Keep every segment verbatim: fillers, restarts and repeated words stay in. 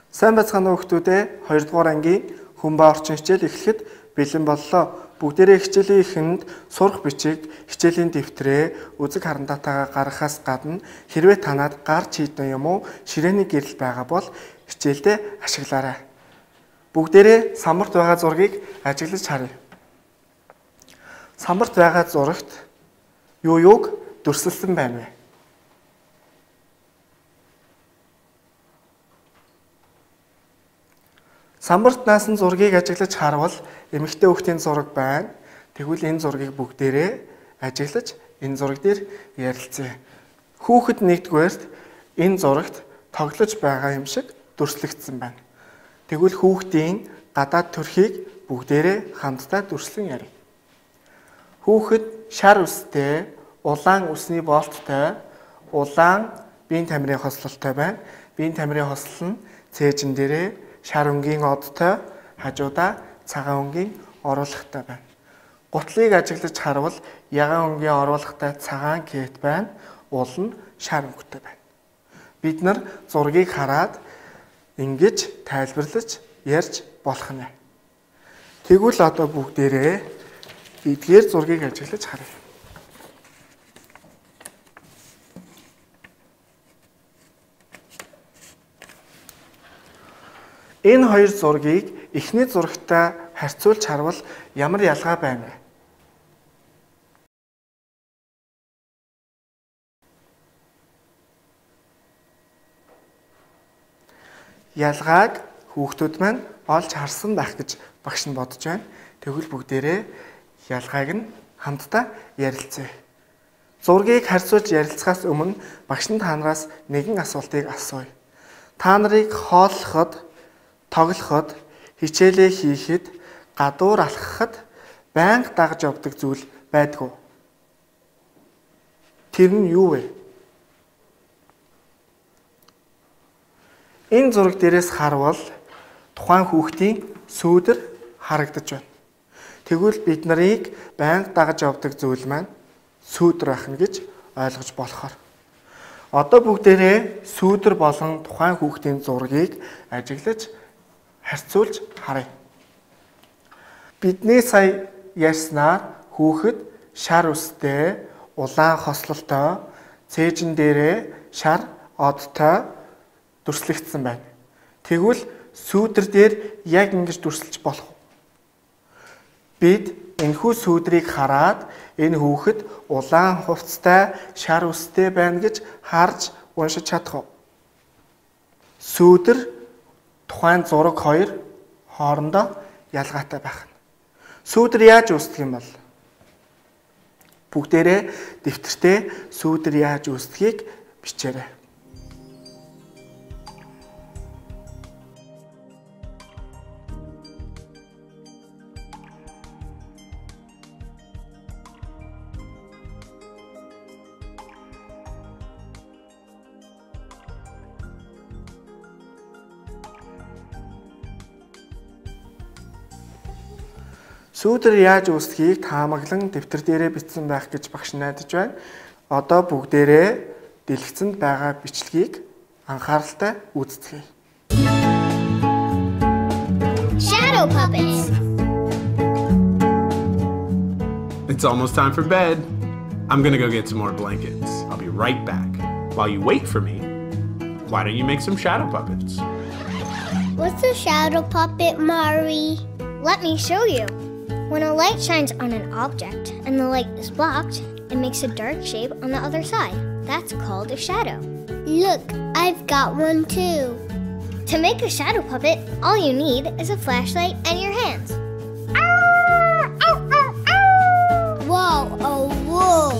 Сайн байцгаана уу хүүхдүүдээ. хоёрдугаар ангийн хүмбаа орчин хичээл эхлэхэд бэлэн боллоо. Бүгдээрээ хичээлийн эхэнд сурах бичиг, хичээлийн дэвтрээ үзэг харандатайгаа гаргахаас гадна хэрвээ танад гар чийдэн юм уу ширээний гэрэл байгаа бол хичээлдээ ашиглаарай. Бүгдээрээ самбарт байгаа зургийг ажиглаж харъя. Самбарт байгаа зурагт юу юуг дүрсэлсэн байна вэ? Самбарт наасан зургийг ажиглаж харвал эмэгтэй хүүхдийн зураг байна. Тэгвэл энэ зургийг бүгдээрээ ажиглаж энэ зураг дээр ярилцъя. Хүүхэд нэгдүгээрт энэ зурагт тоглож байгаа юм шиг дүрслэгдсэн байна. Тэгвэл хүүхдийн гадаад төрхийг бүгдээрээ хамтдаа дүрслэн ярив. Хүүхэд шар үстэй, улаан үсний болттой, улаан биеийн тамирын хослолтой байна. Биеийн тамирын хослол нь цээжин дээрээ шар өнгийн одтой, хажуудаа цагаан өнгийн оруулахтай байна. Гутлыг ажиглаж харвал ягаан өнгийн оруулахтай цагаан кет байна. Уул нь шар өнгөтэй байна. Бид нар зургийг хараад ингэж тайлбарлаж ярьж болох нэ. Тэгвэл одоо бүгдээрээ эдгээр зургийг ажиглаж харъя. Энэ хоёр зургийг эхний зурагтай харьцуулж харвал ямар ялгаа байна вэ? Ялгааг хүүхдүүд маань олж харсан байх гэж багш нь бодож байна. Тэгвэл бүгдээрээ ялгааг нь хамтдаа ярилцъя. Зургийг харьцуулж ярилцахаас өмнө багш нь та нараас нэгэн асуултыг асууя. Та нарыг хооллоход, тоглоход, хичээлээ хийхэд, гадуур алхахад байнга дагж явдаг зүйл байдгүй. Тэр нь юу вэ? Энэ зураг дээрээс харвал тухайн хүүхдийн сүүдэр харагдаж байна. Тэгвэл бид нарыг байнга дагж явдаг зүйл маань сүүдэр байх нь гэж ойлгож болохоор. Одоо бүгдээрээ сүүдэр болон тухайн хүүхдийн зургийг ажиглаж харьцуулж харъя. Бидний сая ярьснаар хүүхэд шар үстэй, улаан хослолтой, цээжин дээрээ шар одтой дүрслэгдсэн байна. Тэгвэл сүүдэр дээр яг ингэж дүрсэлж болох уу? Бид энэхүү сүүдрийг хараад энэ хүүхэд улаан хувцастай, шар үстэй байна гэж харж уншиж чадах уу? Сүүдэр тухайн зураг хоёр хоорондоо ялгаатай байх нь. Сүүдэр яаж үүсдэг юм бол? Бүгдээрээ дэвтэртээ сүүдэр яаж үүсдгийг бичээрэй. Сүүдэр яаж үүсдгийг таамаглан дэвтэр дээрээ бичсэн байх гэж багш найдаж байна. Одоо бүгдээрээ дэлгэцэнд байгаа бичлэгийг анхааралтай үздэхэй. Shadow puppets. It's almost time for bed. I'm gonna go get some more blankets. I'll be right back. While you wait for me, why don't you make some shadow puppets? What's a shadow puppet, Mari? Let me show you. When a light shines on an object and the light is blocked, it makes a dark shape on the other side. That's called a shadow. Look, I've got one too. To make a shadow puppet, all you need is a flashlight and your hands. Whoa, oh, whoa.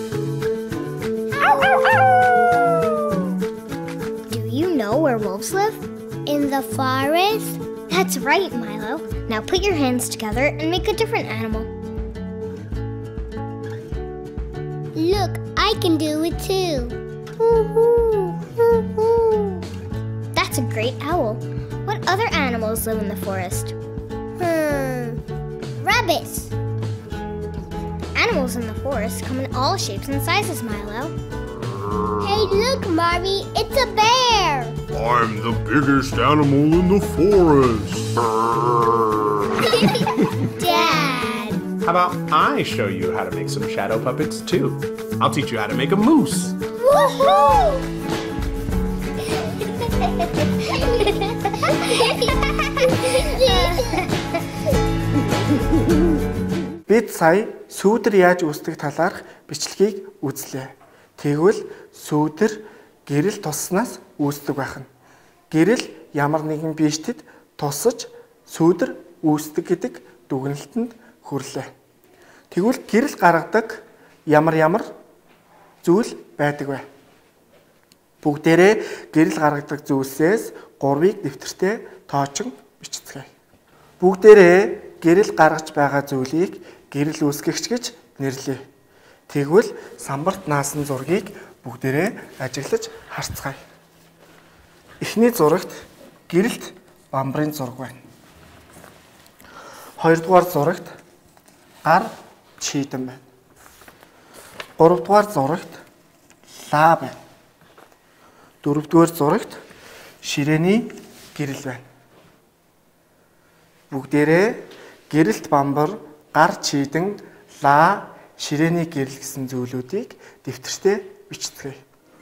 Do you know where wolves live? In the forest? That's right, Milo. Now put your hands together and make a different animal. Look, I can do it too. Woo-hoo, woo-hoo. That's a great owl. What other animals live in the forest? Hmm, rabbits. Animals in the forest come in all shapes and sizes, Milo. Hey, look, Marvy, it's a bear. I'm the biggest animal in the forest. Dad! How about I show you how to make some shadow puppets too? I'll teach you how to make a moose. Woohoo! Бид сая сүүдэр яаж үүсдэг талаарх бичлэгийг үзлээ. Тэгвэл сүүдэр гэрэл тусснаас үүсдэг байна. Гэрэл ямар нэгэн биетэд тусаж сүүдэр үүсдэг гэдэг дүгнэлтэнд хүрлээ. Тэгвэл гэрэл гаргадаг ямар ямар зүйл байдаг вэ? Бүгдээрээ гэрэл гаргадаг зүйлсээс гурвыг дэвтэртээ тоочин бичцгээе. Бүгдээрээ гэрэл гаргаж байгаа зүйлийг гэрэл үүсгэгч гэж нэрлэе. Тэгвэл самбарт наасан зургийг бүгдээрээ ажиглаж харцгаая. Эхний зурагт гэрэлт бамбарын зураг байна. Хоёрдугаар зурагт гар чийдэн байна. Гуравдугаар зурагт лаа байна. Дөрөвдүгээр зурагт ширээний гэрэл байна. Бүгдээрээ гэрэлт бамбар, гар чийдэн, лаа, ширээний гэрэл гэсэн зүйлүүдийг дэвтэртээ бичцгээе.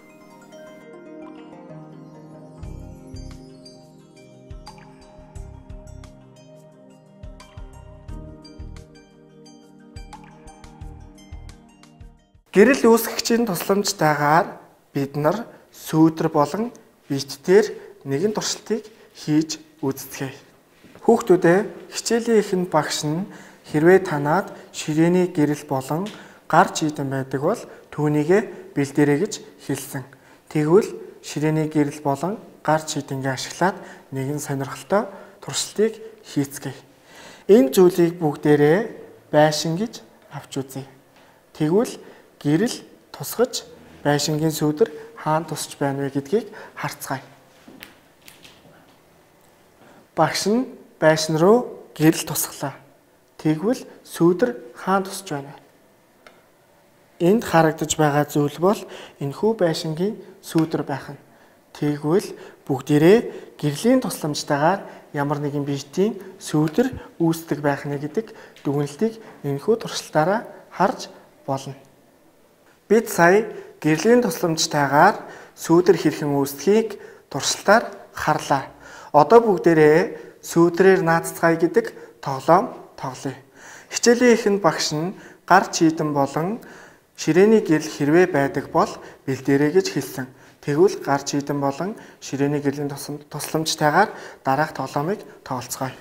Гэрэл үүсгэгчийн тусламжтайгаар бид нар сүүдэр болон биетээр нэгэн туршилтыг хийж үздэгэ. Хүүхдүүдээ хичээлийн эхэнд багш нь хэрвээ танаад ширээний гэрэл болон гар чийдэн байдаг бол түүнийгэ бэлдээрэй гэж хэлсэн. Тэгвэл ширээний гэрэл болон гар чийдэнгээ ашиглаад нэгэн сонирхолтой туршилтыг хийцгээе. Энэ зүйлийг бүгдээрээ байшин гэж авч үзье. Тэгвэл гэрэл тусгаж байшингийн сүүдэр хаана тусч байна вэ гэдгийг харцгаая. Багш нь байшин руу гэрэл тусглаа. Тэгвэл сүүдэр хаана тусч байна вэ? Энд харагдаж байгаа зүйл бол энэхүү байшингийн сүүдэр байх нь. Тэгвэл бүгдээрээ гэрлийн тусламжтайгаар ямар нэгэн биетийн сүүдэр үүсдэг байх нь гэдэг дүгнэлтийг энэхүү туршилтаараа харж болно. Бид сая гэрлийн тусламжтайгаар сүүдэр хэрхэн үүсдгийг туршилтаар харлаа. Одоо бүгдээрээ сүүдрээр нааццгаая гэдэг тоглоом тоглоё. Хичээлийн эхэнд багш нь гар чийдэн болон ширээний гэрэл хэрвээ байдаг бол бэлдээрэй гэж хэлсэн. Тэгвэл гар чийдэн болон ширээний гэрлийн тусламжтайгаар дараах тоглоомыг тоглоцгоё.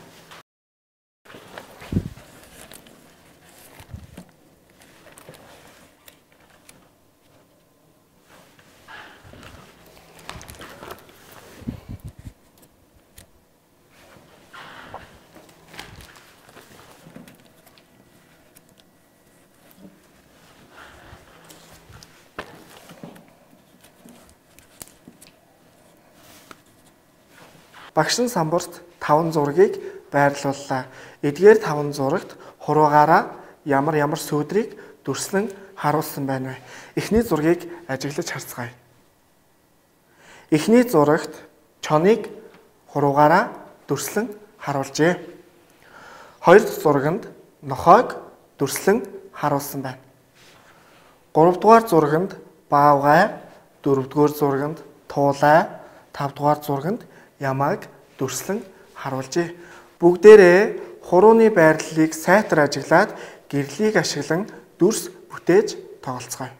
Багш нь самбарт таван зургийг байрлууллаа. Эдгээр таван зурагт хуруугаараа ямар ямар сүүдрийг дүрслэн харуулсан байна вэ? Эхний зургийг ажиглаж харцгаая. Эхний зурагт чоныг хуруугаараа дүрслэн харуулжээ. Хоёр дахь зурагт нохойг дүрслэн харуулсан байна. Гуравдугаар зурагт баавгай, дөрөвдүгээр зурагт туулай, тавдугаар зурагт ямааг дүрслэн харуулжээ. Бүгдээрээ хурууны байрлалыг сайтар ажиглаад гэрлийг ашиглан дүрс бүтээж тоглоцгоё.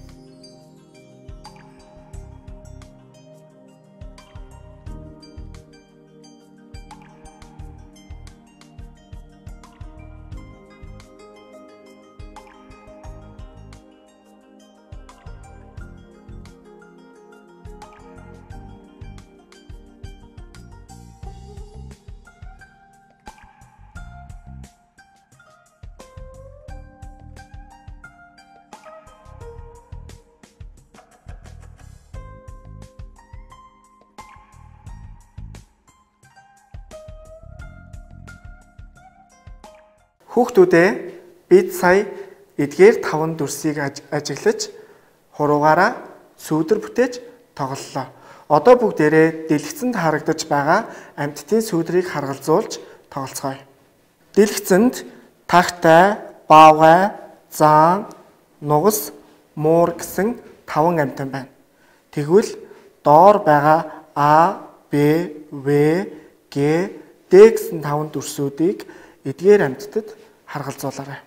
Хүүхдүүдээ бид сая эдгээр таван дүрсийг ажиглаж хуруугаараа сүүдэр бүтээж тоглолоо. Одоо бүгдээрээ дэлгэцэнд харагдаж байгаа амьтдын сүүдрийг харгалзуулж тоглоцгоё. Дэлгэцэнд тагтай, баавгай, заан, нугас, муур гэсэн таван амьтан байна. Тэгвэл доор байгаа А, Б, В, Г, Д гэсэн таван дүрсүүдийг эдгээр амьтдад харгалзуулаарай.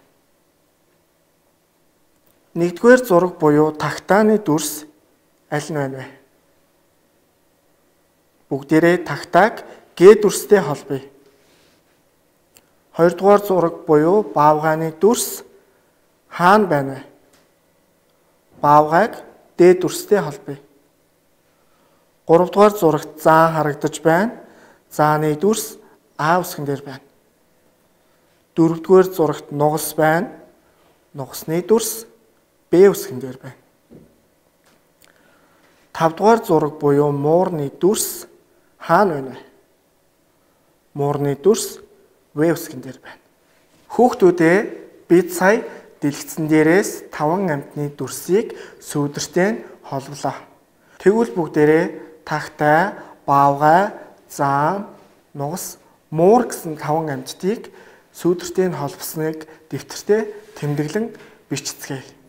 Нэгдүгээр зураг буюу тагтааны дүрс аль нь байна вэ? Бүгдээрээ тагтааг Г дүрстэй холбоё. Хоёрдугаар зураг буюу баавгайны дүрс хаана байна вэ? Баавгайг Д дүрстэй холбоё. Гуравдугаар зурагт заан харагдаж байна. Зааны дүрс А үсгэн дээр байна. Дөрөвдүгээр зурагт нугас байна. Нугасны дүрс Б үсгэн дээр байна. Тавдугаар зураг буюу муурны дүрс хаана байна вэ? Муурны дүрс В үсгэн дээр байна. Хүүхдүүдээ бид сая дэлгэцэн дээрээс таван амьтны дүрсийг сүүдэртэй нь холболоо. Тэгвэл бүгдээрээ тагтай, баавгай, заан, нугас, муур гэсэн таван амьтдыг сүүдэртэй нь холбосныг дэвтэртээ тэмдэглэн бичцгээе.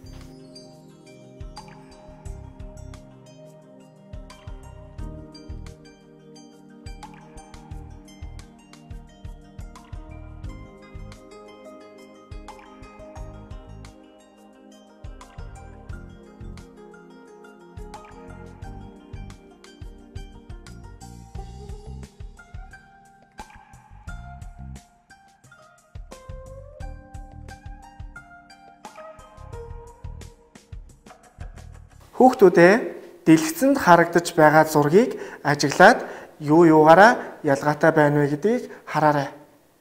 Хүүхдүүдээ дэлгэцэнд харагдаж байгаа зургийг ажиглаад юу юугаараа ялгаатай байна вэ гэдгийг хараарай.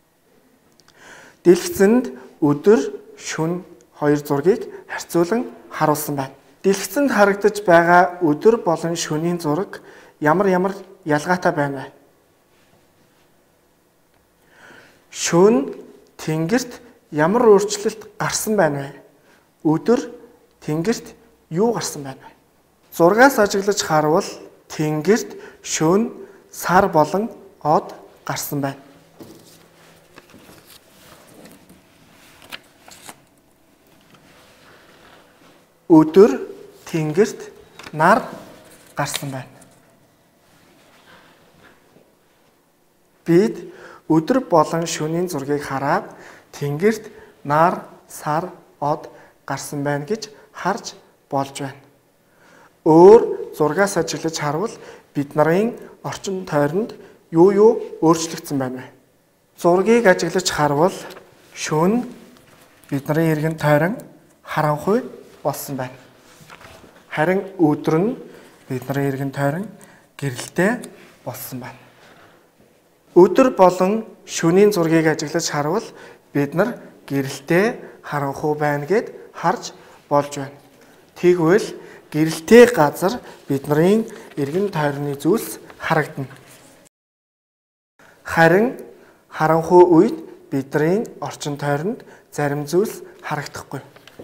Дэлгэцэнд өдөр, шөнө хоёр зургийг харьцуулан харуулсан байна. Дэлгэцэнд харагдаж байгаа өдөр болон шөнийн зураг ямар ямар ялгаатай байна вэ? Шөнө тэнгэрт ямар өөрчлөлт гарсан байна вэ? Өдөр тэнгэрт юу гарсан байна вэ? Зургаас ажиглаж харуул тэнгэрт шөнө, сар болон од гарсан байна. Өдөр тэнгэрт нар гарсан байна. Бид өдөр болон шөнийн зургийг хараад тэнгэрт нар, сар, од гарсан байна гэж харж болж байна. Өөр зургаас ажиглаж харуул бид нарын орчин тойронд юу юу өөрчлөгдсөн байна вэ? Зургийг ажиглаж харуул шөнө бидний эргэн тойрон харанхуй болсон байна. Харин өдөр нь бидний эргэн тойрон гэрэлтэй болсон байна. Өдөр болон шөнийн зургийг ажиглаж харуул бид нар гэрэлтэй харанхуй байна гэд харж болж байна. Тэгвэл гэрэлтэй газар бидний эргэн тойрны зүйлс харагдана. Харин харанхуй үед бидний орчин тойронд зарим зүйлс харагдахгүй.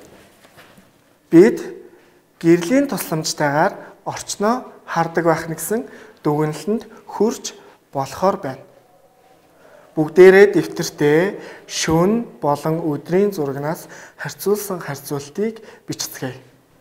Бид гэрлийн тусламжтайгаар орчноо хардаг байх нэгсэн дүгнэлтэнд хүрч болохоор байна. Бүгдээрээ дэвтэртээ шөнө болон өдрийн зурагнаас харьцуулсан харьцуултыг бичцгээе.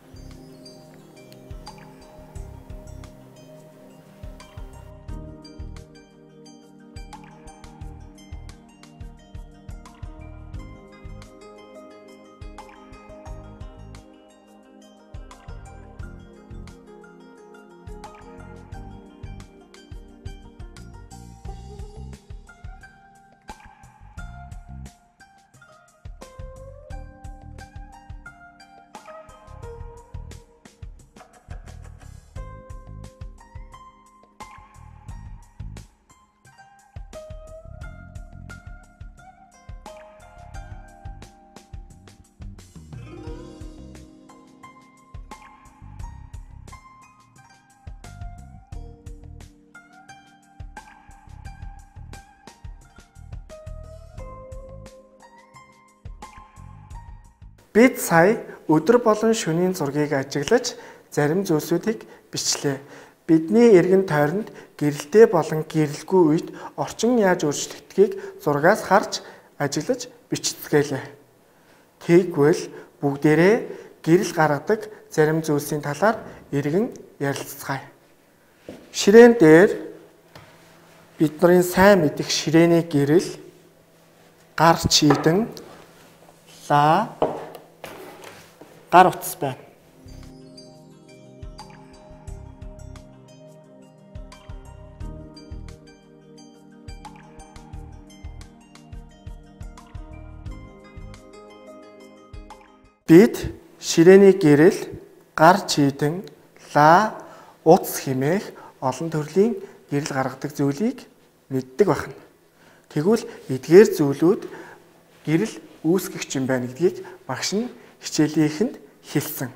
Бид сая өдөр болон шөнийн зургийг ажиглаж зарим зүйлсүүдийг бичлээ. Бидний эргэн тойронд гэрэлтэй болон гэрэлгүй үед орчин яаж өөрчлөгдөхийг зургаас харж ажиглаж бичцгээе. Тэгвэл бүгдээрээ гэрэл гаргадаг зарим зүйлсийн талаар эргэн ярилцгаая. Ширээн дээр бидний сайн мэдих ширээний гэрэл гар чийдэн ла гар утас байна. Бид ширээний гэрэл гар чийдэн ла утас хэмээх олон төрлийн гэрэл гаргадаг зүйлийг мэддэг байна. Тэгвэл эдгээр зүйлүүд гэрэл үүсгэгч юм байна гэдгийг багш нь хичээлийнхэнд хэлсэн.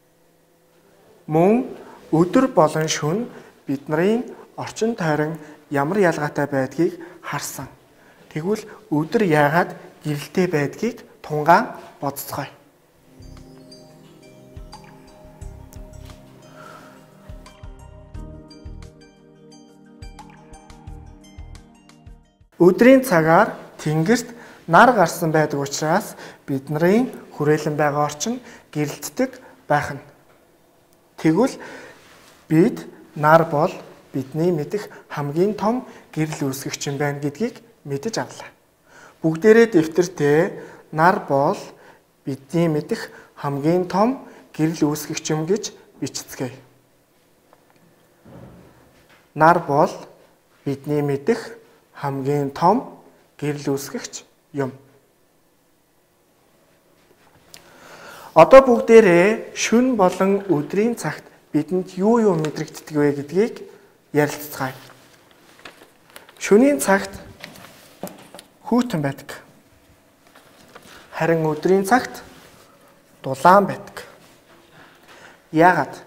Мөн өдөр болон шөнө бидний орчин тойрон ямар ялгаатай байдгийг харсан. Тэгвэл өдөр яагаад гэрэлтэй байдгийг тунгаан бодцгоё. Өдрийн цагаар тэнгэрт нар гарсан байдаг учраас бидний хүрээлэн байгаа орчин гэрэлтдэг байх нь. Тэгвэл бид нар бол бидний мэдих хамгийн том гэрэл үүсгэгч юм байна гэдгийг мэдэж авлаа. Бүгдээрээ дэвтэртээ нар бол бидний мэдих хамгийн том гэрэл үүсгэгч юм гэж бичцгээе. Нар бол бидний мэдих хамгийн том гэрэл үүсгэгч юм. Одоо бүгдээрээ шөнө болон өдрийн цагт бидэнд юу юу мэдрэгддэг вэ гэдгийг ярилцгаая. Шөнийн цагт хүйтэн байдаг. Харин өдрийн цагт дулаан байдаг. Яагаад?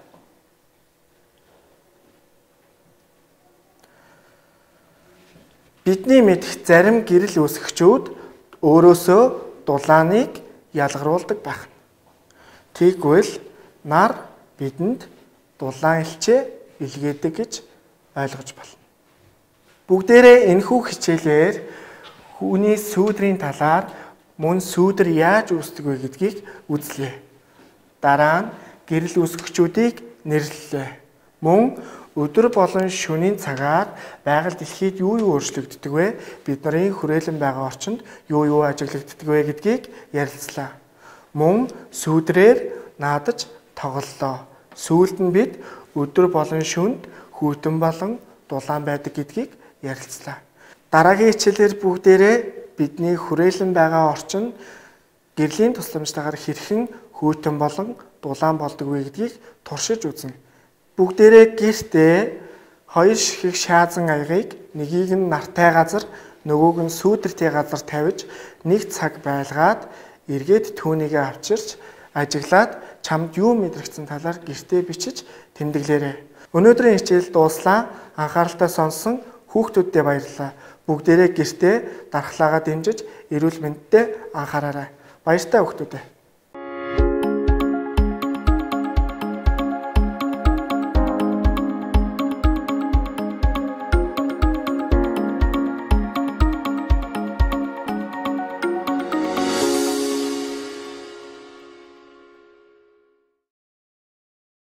Бидний мэдих зарим гэрэл үүсгэгчүүд өөрөөсөө дулааныг ялгаруулдаг байна. Тэгвэл нар бидэнд дулаан элчээ илгээдэг гэж ойлгож байна. Бүгдээрээ энэхүү хичээлээр хүний сүүдрийн талаар мөн сүүдэр яаж үүсдэг вэ гэдгийг үзлээ. Дараа нь гэрэл үүсгэгчүүдийг нэрлэлээ. Мөн өдөр болон шөнийн цагаар байгаль дэлхийд юу юу өөрчлөгддөг вэ? Бидний хүрээлэн байгаа орчинд юу юу ажиглагддаг вэ гэдгийг ярилцлаа. Мөн сүүдрээр наадаж тоглолоо. Сүүлд нь бид өдөр болон шөнд хүйтэн болон дулаан байдаг гэдгийг ярилцлаа. Дараагийн хичээлээр бүгдээрээ бидний хүрээлэн байгаа орчин гэрлийн тусламжтайгаар хэрхэн хүйтэн болон дулаан болдог вэ гэдгийг туршиж үзнэ. Бүгдээрээ гэртээ хоёр ширхэг шаазан аягийг нэгийг нь нартай газар, нөгөөг нь сүүдэртэй газар тавьж нэг цаг байлгаад эргээд түүнийг авчирч ажиглаад чамд юу мэдрэгдсэн талаар гэртээ бичиж тэмдэглээрэй. Өнөөдрийн хичээл дууслаа. Анхааралтай сонсон хүүхдүүддээ баярлалаа. Бүгдээрээ гэртээ дархлаагаа дэмжиж эрүүл мэндэд анхаараарай. Баяртай хүүхдүүдээ.